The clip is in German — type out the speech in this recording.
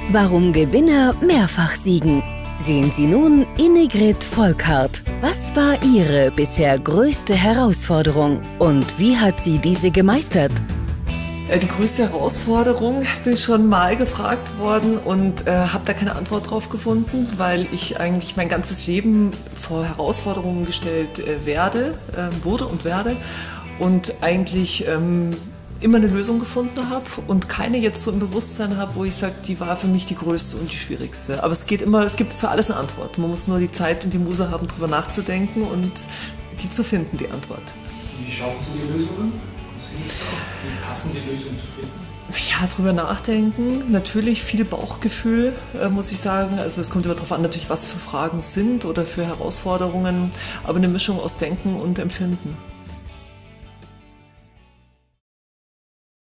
Warum Gewinner mehrfach siegen. Sehen Sie nun Innegrid Volkart. Was war Ihre bisher größte Herausforderung und wie hat sie diese gemeistert? Die größte Herausforderung, bin schon mal gefragt worden und habe da keine Antwort drauf gefunden, weil ich eigentlich mein ganzes Leben vor Herausforderungen gestellt wurde und eigentlich immer eine Lösung gefunden habe und keine jetzt so im Bewusstsein habe, wo ich sage, die war für mich die größte und die schwierigste. Aber es gibt für alles eine Antwort. Man muss nur die Zeit und die Muse haben, darüber nachzudenken und die zu finden, die Antwort. Wie schaffen Sie die Lösungen? Wie passen die Lösungen zu finden? Ja, drüber nachdenken. Natürlich viel Bauchgefühl, muss ich sagen. Also es kommt immer darauf an, natürlich, was für Fragen sind oder für Herausforderungen, aber eine Mischung aus Denken und Empfinden.